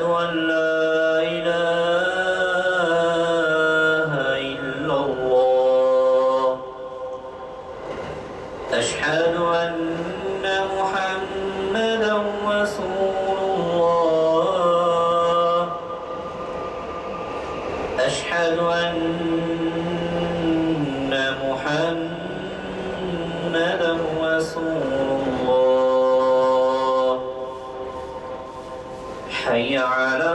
أن لا إله إلا الله أشهد أن محمدا رسول الله أشهد أن محمدا رسول الله حي على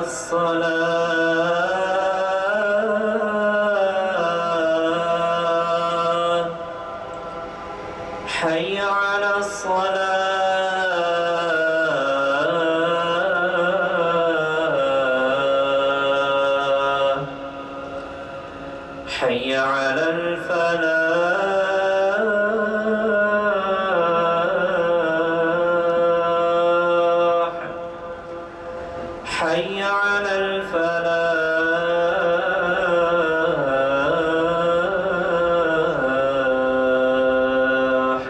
الصلاة حي على الصلاة حي على الفلاح حي على الفلاح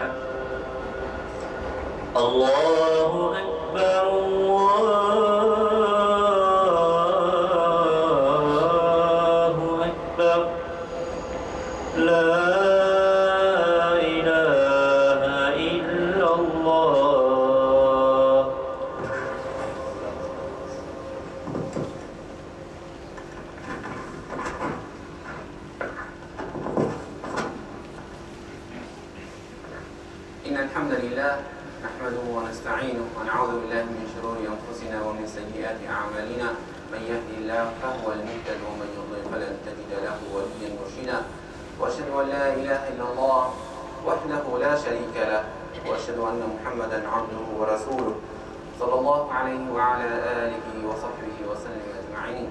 الله أكبر الله أكبر لا إله إلا الله إن الحمد لله نحمده ونستعينه ونعوذ بالله من شرور أنفسنا ومن سيئات أعمالنا من يهدي الله فهو المهتد ومن يضلل فلن تجد له وليا مرشدا وأشهد أن لا إله إلا الله وحده لا شريك له وأشهد أن محمدا عبده ورسوله صلى الله عليه وعلى آله وصحبه وسلم أجمعين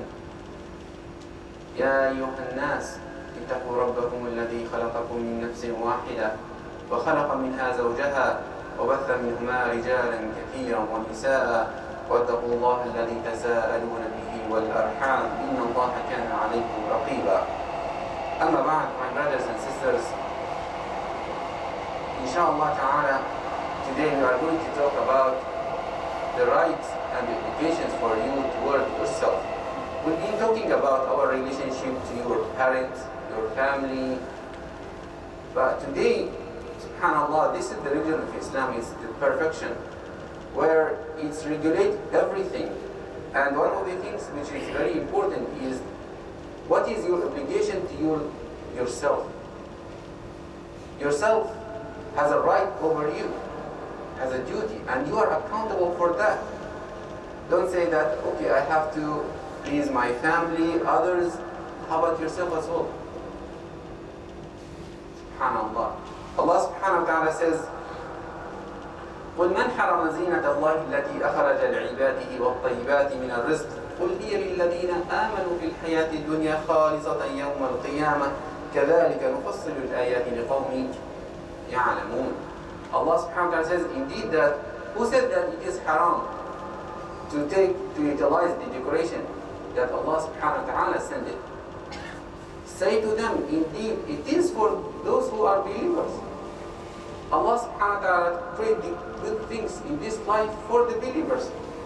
يا أيها الناس اتقوا ربكم الذي خلقكم من نفس واحدة وخلق منها زوجها وبث منهما رجالا كثيرا ونساء واتقوا الله الذي تساءلون به والأرحام إن الله كان عليكم رقيبا أما بعد, my brothers and sisters, inshallah ta'ala, today we are going to talk about the rights and the obligations for you toward yourself. We've been talking about our relationship to your parents, your family, but today, subhanallah, this is the religion of Islam, it's the perfection, where it's regulate everything. And one of the things which is very important is what is your obligation to yourself? Yourself has a right over you, has a duty, and you are accountable for that. Don't say that, okay, I have to please my family, others. How about yourself as well? Subhanallah. Allah subhanahu wa ta'ala says, قل من حرم زينة الله التي أخرج لعباده والطيبات من الرزق قل هي للذين آمنوا في الحياة الدنيا خالصة يوم القيامة كذلك نفصل الآيات لقوم يعلمون. Allah subhanahu wa ta'ala says, indeed that, who said that it is haram to utilize the decoration that Allah subhanahu wa ta'ala sent it? Say to them, indeed it is for those who are believers. Allah subhanahu wa ta'ala created good things in this life for the believers.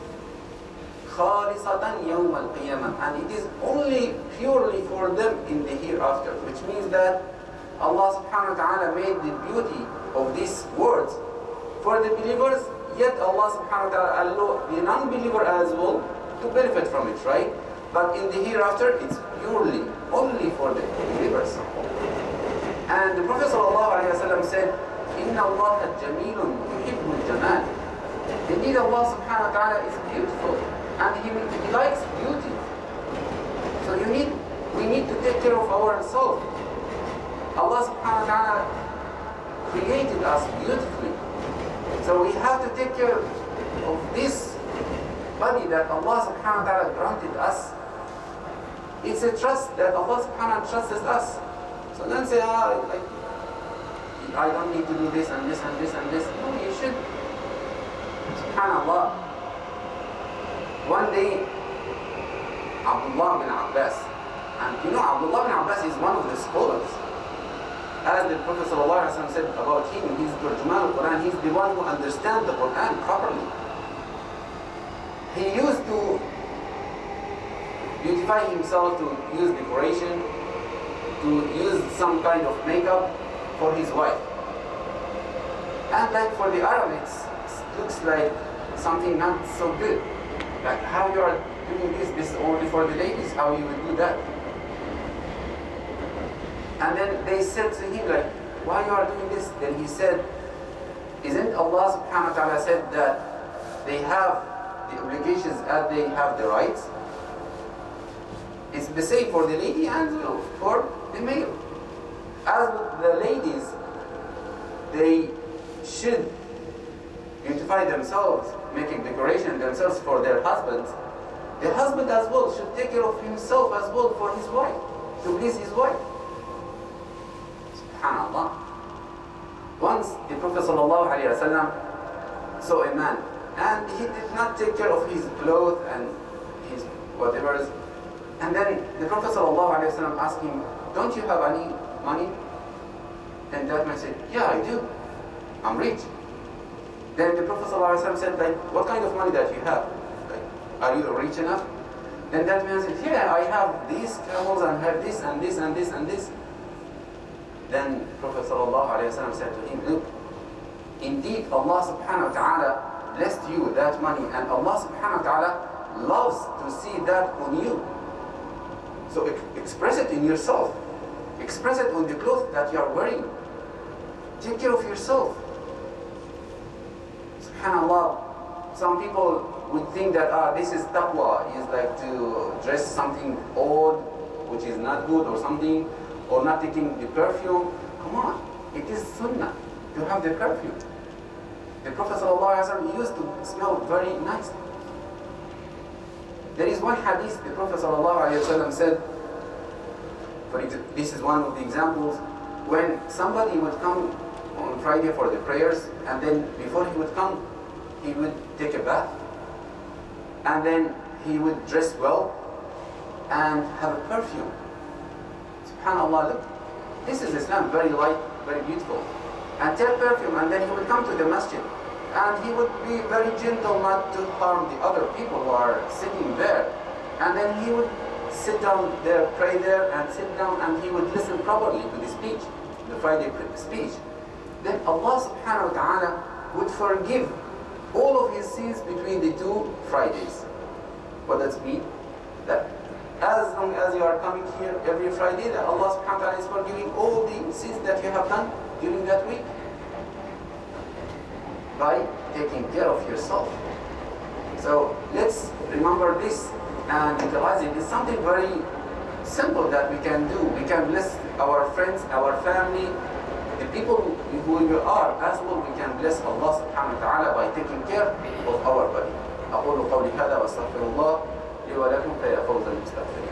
خالصة يوم القيامة, and it is only purely for them in the hereafter, which means that Allah subhanahu wa ta'ala made the beauty of these words for the believers, yet Allah subhanahu wa ta'ala allowed the non-believer as well to benefit from it, right? But in the hereafter, it's purely only for the believers. And the Prophet ﷺ said, إِنَّ اللَّهَ جَمِيلٌ يُحِبُّ الْجَمَالِ. Indeed, Allah subhanahu wa ta'ala is beautiful, and He likes beauty. So we need to take care of ourselves. Allah subhanahu wa ta'ala created us beautifully. So we have to take care of this body that Allah subhanahu wa ta'ala granted us. It's a trust that Allah subhanahu wa ta'ala trusts us. So don't say, I don't need to do this and this and this and this. No, you should. Subhanallah. One day, Abdullah bin Abbas, and you know Abdullah bin Abbas is one of the scholars. As the Prophet ﷺ said about him, he's the Turjuman al-Quran, he's the one who understands the Quran properly. He used to beautify himself, to use decoration, to use some kind of makeup for his wife. And like for the Arab, it looks like something not so good. Like how you are doing this is only for the ladies, how you will do that? And then they said to him like, why you are doing this? Then he said, isn't Allah subhanahu wa ta'ala said that they have the obligations as they have the rights? It's the same for the lady and for the male. As with the ladies, they should beautify themselves, making decoration themselves for their husbands. The husband as well should take care of himself as well for his wife, to please his wife. SubhanAllah. Once the Prophet ﷺ saw a man, and he did not take care of his clothes and his whatever. And then the Prophet ﷺ asked him, don't you have any money? Then that man said, yeah, I do. I'm rich. Then the Prophet ﷺ said, like, what kind of money that you have? Like, are you rich enough? Then that man said, yeah, I have these camels and have this and this and this and this. Then Prophet ﷺ said to him, look, indeed Allah subhanahu wa ta'ala blessed you that money, and Allah subhanahu wa ta'ala loves to see that on you. So express it in yourself. Express it on the clothes that you are wearing. Take care of yourself. SubhanAllah, some people would think that this is taqwa, is like to dress something old, which is not good or something, or not taking the perfume. Come on, it is sunnah to have the perfume. The Prophet ﷺ used to smell very nice. There is one hadith the Prophet ﷺ said, this is one of the examples, when somebody would come on Friday for the prayers, and then before he would come, he would take a bath, and then he would dress well and have a perfume. SubhanAllah, look, this is Islam, very light, very beautiful. And take perfume, and then he would come to the masjid, and he would be very gentle not to harm the other people who are sitting there. And then he would sit down there, pray there, and sit down, and he would listen properly to the speech, the Friday speech. Then Allah subhanahu wa ta'ala would forgive all of his sins between the two Fridays. What does it mean? That as long as you are coming here every Friday, that Allah subhanahu wa ta'ala is forgiving all the sins that you have done during that week by taking care of yourself. So let's remember this and utilize it. It's something very simple that we can do. We can bless our friends, our family, the people who we are as well. We can bless Allah subhanahu wa ta'ala by taking care of our body. أقول قولي هذا وأستغفر الله لي ولكم فيا فوز المستغفرين.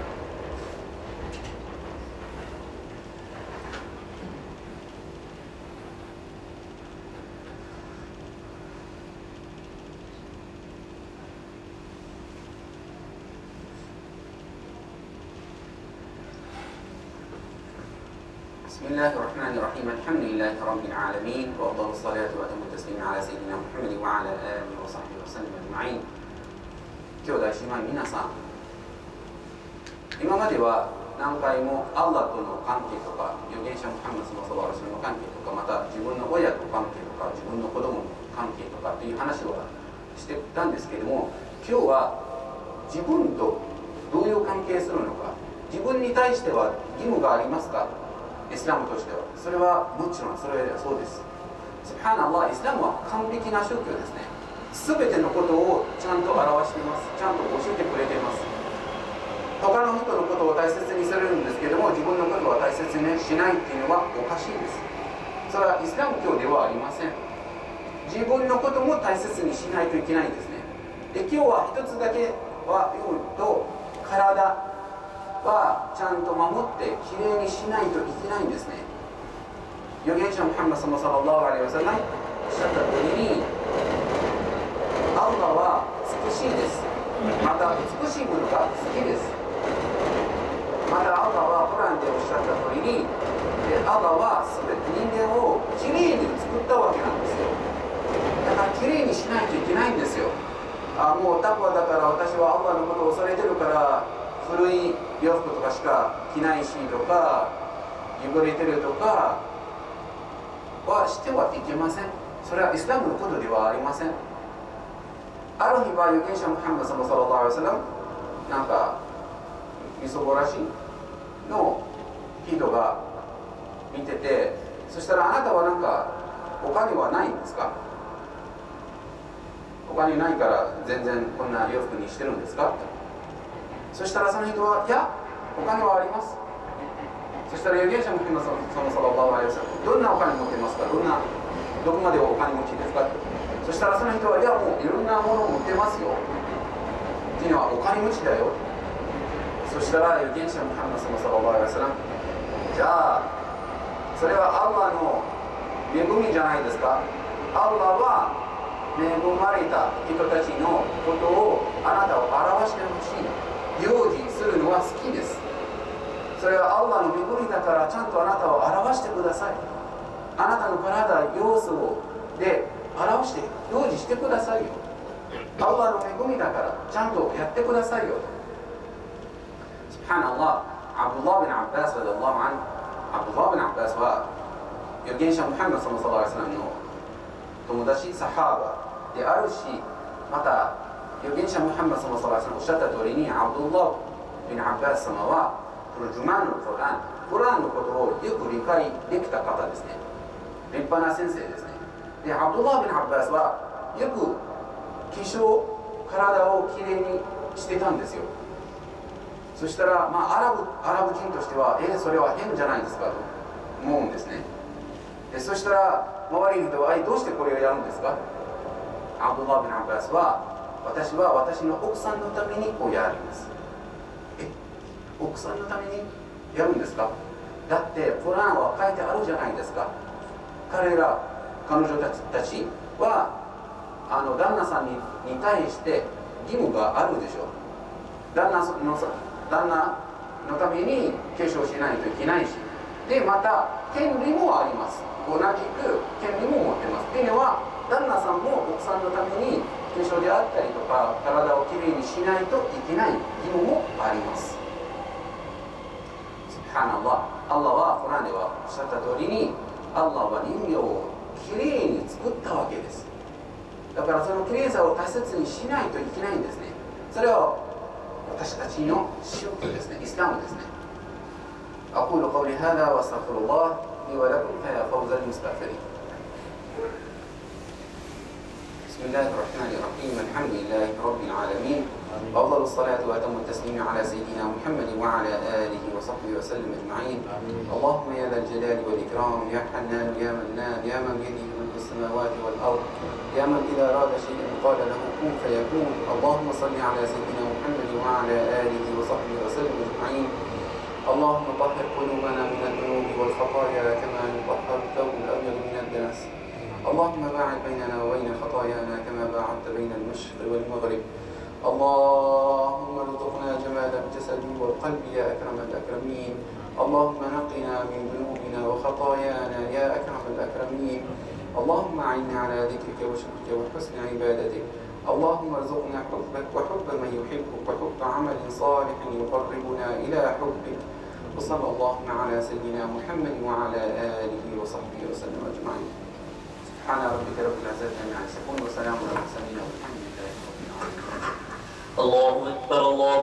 بسم الله الرحمن الرحيم. الحمد لله رب العالمين، وأفضل الصلاة وأتم التسليم على سيدنا محمد وعلى آله وصحبه وسلم أجمعين。兄弟姉妹皆さん、今までは何回もアッラーとの関係とか、預言者ムハンマドsallallahu alaihi wasallamの関係とか、また自分の親と関係とか、自分の子供の関係とかという話をしてたんですけれども、今日は自分とどういう関係するのか、自分に対しては義務がありますか？イスラムとしては。それはもちろんそうです。スブハナアラー、イスラムは完璧な宗教ですね。すべてのことをちゃんと表しています。ちゃんと教えてくれています。他の人のことを大切にするんですけれども、自分のことは大切にしないっていうのはおかしいです。それはイスラム教ではありません。自分のことも大切にしないといけないんですね。で、今日は一つだけは言うと、体はちゃんと守ってきれいにしないといけないんですね。預言者ムハンマドsallallahu alaihi wasallamおっしゃった通りに、アッラは美しいです。また美しいものが好きです。またアッラはコランでおっしゃった通りに、アッラは全て人間をきれいに作ったわけなんですよ。だからきれいにしないといけないんですよ。もうタクワだから私はアッラのことを恐れてるから古い洋服とかしか着ないしとか、汚れてるとかはしてはいけません。それはイスラムのことではありません。ある日は預言者ムハンマドサラララサラムなんかみそぼらしの人が見てて、そしたらあなたはなんかお金はないんですか、お金ないから全然こんな洋服にしてるんですか。そしたらその人は、いやお金はあります。そしたら預言者ムハンマドサラララサラム、どんなお金持ってますか、どこまでお金持ちですか。そしたらその人は、いやもういろんなものを持ってますよっていうのはお金持ちだよ。そしたら預言者ムハンマドサラララサラム、じゃあそれはアッラーの恵みじゃないですか。アッラーは恵まれた人たちのことをあなたを表してほしい、用心するのは好きです。それはアッラーの恵みだからちゃんとあなたを表してください。あなたの体、要素で表して用心してくださいよ。アッラーの恵みだからちゃんとやってくださいよ。スブハナアラー、アブドゥラービン・アッバスラディアラーアン、アブドゥラービン・アッバスは預言者ムハンマドサラララサラムの友達、サハバであるし、また預言者ムハンマドサラララサラムおっしゃった通りに、アブドゥラービン・アッバス様はトルジュマンのコランのことをよく理解できた方ですね。立派な先生ですね。で、アブドゥラービン・アッバスはよく化粧、体をきれいにしてたんですよ。そしたら、アラブ人としては、それは変じゃないですかと思うんですね。で、そしたら周りの人は、どうしてこれをやるんですか。アブドゥラービン・アッバスは、私は私の奥さんのためにこうやります。奥さんのためにやるんですか。だってコランは書いてあるじゃないですか。彼女たちは旦那さんに対して義務があるでしょう。旦那のために化粧しないといけないし、でまた権利もあります。同じく権利も持ってます。というのは旦那さんも奥さんのために化粧であったりとか体をきれいにしないといけない義務もあります。アッラーはコランではおっしゃった通りに、アッラーは人形をきれいに作ったわけです。だからそのきれいさを大切にしないといけないんですね。それは私たちの宗教ですね、イスラムですね。أقول قولي هذا وأستغفر الله لي ولكم فيا فوز المستغفرين. بسم الله الرحمن الرحيم. الحمد لله رب العالمين. وأفضل الصلاة وأتم التسليم على سيدنا محمد وعلى آله وصحبه وسلم أجمعين. اللهم يا ذا الجلال والإكرام يا حنان يا منان يا من بيده ملك السماوات والأرض يا من إذا أراد شيئا قال له كن فيكون. اللهم صل على سيدنا محمد وعلى آله وصحبه وسلم أجمعين. اللهم طهر قلوبنا من الذنوب والخطايا كما يطهر الثوب الأبيض من الدنس. اللهم باعد بيننا وبين خطايانا كما باعدت بين المشرق والمغرب. اللهم ارزقنا جمال الجسد والقلب يا أكرم الأكرمين. اللهم نقنا من ذنوبنا وخطايانا يا أكرم الأكرمين. اللهم أعنا على ذكرك وشكرك وحسن عبادتك. اللهم ارزقنا حبك وحب من يحبك وحب عمل صالح يقربنا إلى حبك. وصلى اللهم على سيدنا محمد وعلى آله وصحبه وسلم أجمعين. سبحان ربك رب العزة عما يصفون وسلام على المرسلين والحمد لله رب العالمين. الله أكبر الله